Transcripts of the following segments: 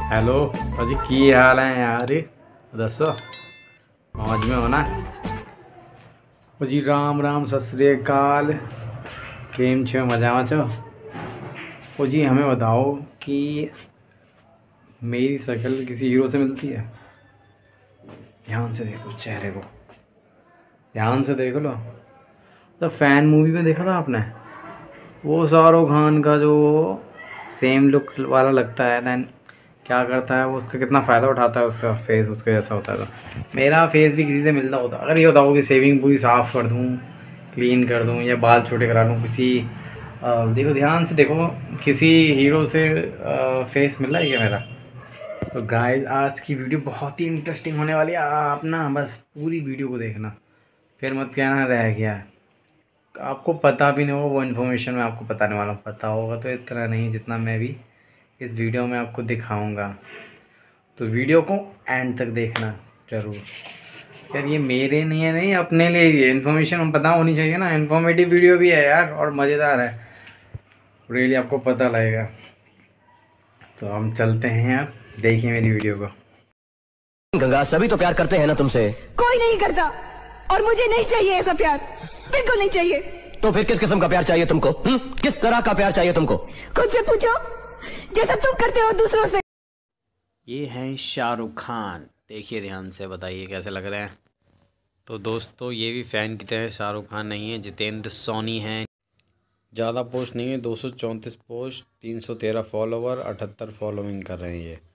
Hello भाजी की हाल है यार। दसो मौज में हो ना जी। राम राम सत श्री अकाल। केम छो मजामा छो। ओ जी हमें बताओ कि मेरी शक्ल किसी हीरो से मिलती है। ध्यान से देखो चेहरे को, ध्यान से देख लो। तो फ़ैन मूवी में देखा था आपने, वो शाहरुख खान का जो सेम लुक वाला लगता है, दैन क्या करता है वो, उसका कितना फ़ायदा उठाता है, उसका फेस उसके जैसा होता है। तो मेरा फेस भी किसी से मिलता होता। अगर ये बताओ कि शेविंग पूरी साफ़ कर दूँ, क्लीन कर दूँ, या बाल छोटे करा लूँ किसी देखो ध्यान से देखो, किसी हीरो से फेस मिल रहा है क्या मेरा। तो गाइस आज की वीडियो बहुत ही इंटरेस्टिंग होने वाली है। आप ना बस पूरी वीडियो को देखना, फिर मत कहना रह गया। आपको पता भी नहीं होगा वो इन्फॉर्मेशन मैं आपको बताने वाला हूँ। पता होगा तो इतना नहीं जितना मैं भी इस वीडियो में आपको दिखाऊंगा। तो वीडियो को एंड तक देखना ज़रूर यार। ये मेरे लिए नहीं, अपने लिए भी है। इन्फॉर्मेशन हम पता होनी चाहिए ना, इन्फॉर्मेटिव वीडियो भी है यार और मज़ेदार है, रियली आपको पता लगेगा। तो हम चलते हैं, आप देखिए मेरी वीडियो को। गंगा सभी तो प्यार करते हैं ना तुमसे। कोई नहीं करता और मुझे नहीं चाहिए ऐसा प्यार, बिल्कुल नहीं चाहिए। तो फिर किस किस्म का प्यार चाहिए तुमको? किस तरह का प्यार चाहिए तुमको? खुद से पूछो, जैसा तुम करते हो दूसरों से। ये हैं शाहरुख खान, देखिए ध्यान से, बताइए कैसे लग रहे हैं। तो दोस्तों ये भी फ़ैन की तरह शाहरुख खान नहीं है, जितेंद्र सोनी हैं। ज़्यादा पोस्ट नहीं है, 234 पोस्ट, 313 फॉलोवर, 78 फॉलोइंग कर रहे हैं ये।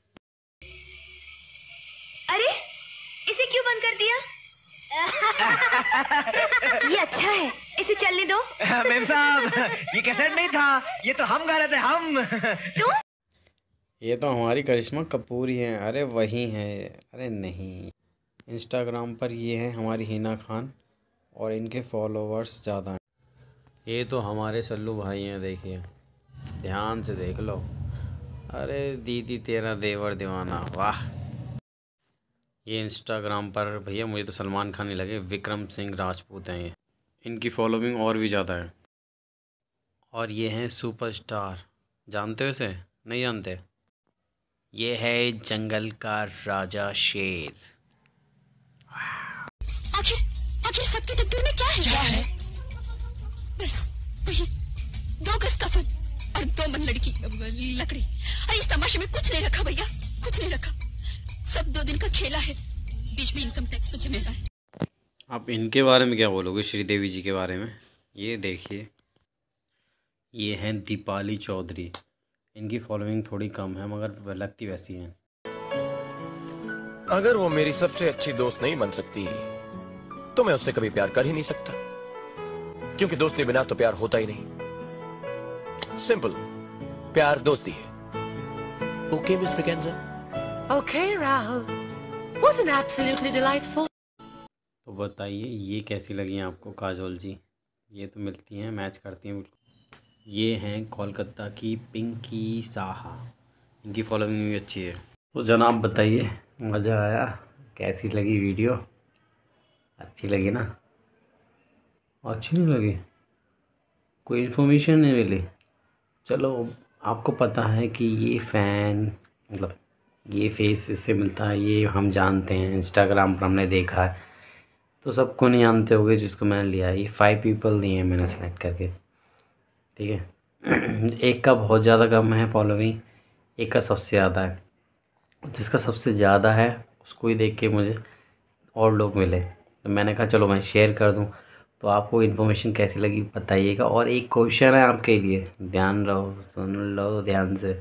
अरे इसे क्यों बंद कर दिया? ये अच्छा है, इसे चलने दो। मेम साहब ये कैसेट नहीं था, ये तो हम गा रहे थे, हम। तुम? ये तो हमारी करिश्मा कपूर ही हैं। अरे वही हैं, अरे नहीं। इंस्टाग्राम पर ये हैं हमारी हिना खान और इनके फॉलोवर्स ज़्यादा हैं। ये तो हमारे सल्लू भाई हैं, देखिए ध्यान से देख लो। अरे दीदी तेरा देवर दीवाना, वाह। ये इंस्टाग्राम पर भैया मुझे तो सलमान खान ही लगे, विक्रम सिंह राजपूत हैं ये। इनकी फॉलोइंग और भी ज़्यादा है। और ये हैं सुपरस्टार, जानते हो इसे? नहीं जानते? ये है जंगल का राजा शेर। आखिर आखिर सबकी तकदीर में क्या है? बस वही 2 गज कफन और 2 मन लकड़ी। अरे इस तमाशे में कुछ नहीं रखा भैया, कुछ नहीं रखा। सब 2 दिन का खेला है, बीच में इनकम टैक्स का झमेला है। आप इनके बारे में क्या बोलोगे, श्रीदेवी जी के बारे में? ये देखिए, ये हैं दीपाली चौधरी। इनकी फॉलोइंग थोड़ी कम है मगर लगती वैसी हैं। अगर वो मेरी सबसे अच्छी दोस्त नहीं बन सकती तो मैं उससे कभी प्यार कर ही नहीं सकता, क्योंकि दोस्ती बिना तो प्यार होता ही नहीं। सिंपल, प्यार दोस्ती है। Okay mister cancer. Okay, Rahul. What an absolutely delightful. तो बताइए ये कैसी लगी आपको काजोल जी? ये तो मिलती हैं, मैच करती हैं बिल्कुल। ये हैं कोलकाता की पिंकी साहा, इनकी फॉलोइंग भी अच्छी है। तो जनाब बताइए, मज़ा आया? कैसी लगी वीडियो? अच्छी लगी ना? अच्छी नहीं लगी? कोई इन्फॉर्मेशन नहीं मिली? चलो आपको पता है कि ये फ़ैन, मतलब ये फेस इससे मिलता है, ये हम जानते हैं, इंस्टाग्राम पर हमने देखा है। तो सबको नहीं जानते होंगे जिसको मैंने लिया है। ये 5 पीपल दिए हैं मैंने सेलेक्ट करके, ठीक है। एक का बहुत ज़्यादा कम है फॉलोइंग, एक का सबसे ज़्यादा है। जिसका सबसे ज़्यादा है उसको ही देख के मुझे और लोग मिले, तो मैंने कहा चलो मैं शेयर कर दूं। तो आपको इन्फॉर्मेशन कैसी लगी बताइएगा। और एक क्वेश्चन है आपके लिए, ध्यान रहो, सुन लो ध्यान से।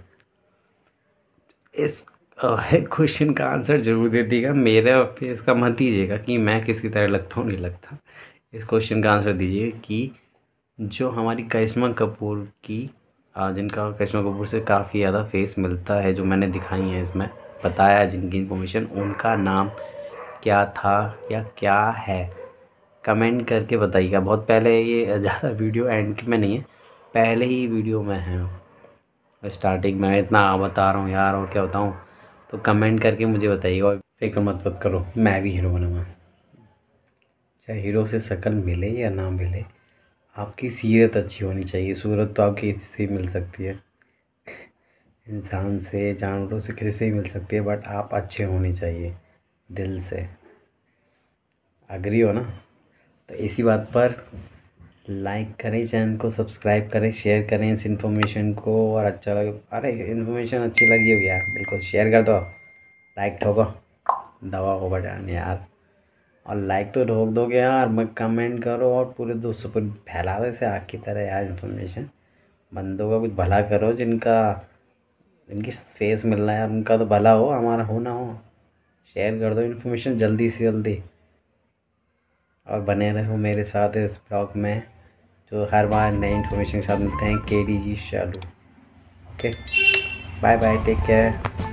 इस क्वेश्चन का आंसर ज़रूर दे दीजिएगा, मेरे फेस का मत दीजिएगा कि मैं किसकी तरह लगता हूँ, नहीं लगता। इस क्वेश्चन का आंसर दीजिए कि जो हमारी करिश्मा कपूर की, जिनका करिश्मा कपूर से काफ़ी ज़्यादा फेस मिलता है, जो मैंने दिखाई हैं इसमें बताया है जिनकी इन्फॉर्मेशन, उनका नाम क्या था या क्या है, कमेंट करके बताइएगा। बहुत पहले, ये ज़्यादा वीडियो एंड में नहीं है, पहले ही वीडियो में है, स्टार्टिंग में इतना बता रहा हूँ यार, और क्या बताऊँ। तो कमेंट करके मुझे बताइएगा और फिक्र मत करो, मैं भी हीरो बनूँगा। चाहे हीरो से शक्ल मिले या ना मिले, आपकी सीरत अच्छी होनी चाहिए। सूरत तो आपकी इससे ही मिल सकती है। इंसान से, जानवरों से, किसी से ही मिल सकती है, बट आप अच्छे होने चाहिए दिल से। अग्री हो ना? तो इसी बात पर लाइक करें, चैनल को सब्सक्राइब करें, शेयर करें इस इन्फॉर्मेशन को। और अच्छा लगे, अरे इन्फॉर्मेशन अच्छी लगी होगी यार, बिल्कुल शेयर कर दो, लाइक ठोको, दवा को बजाने यार। और लाइक तो ठोक दोगे यार, मैं कमेंट करो और पूरे दोस्तों पर फैला दे से आग की तरह यार इन्फॉर्मेशन। बंदों का कुछ भला करो, जिनकी फेस मिल रहा है यार, उनका तो भला हो, हमारा हो ना हो। शेयर कर दो इन्फॉर्मेशन जल्दी से जल्दी, और बने रहो मेरे साथ इस ब्लॉग में, जो हर बार नई इन्फॉर्मेशन के साथ मिलते हैं। KDG Shalu. Okay, bye bye, take care.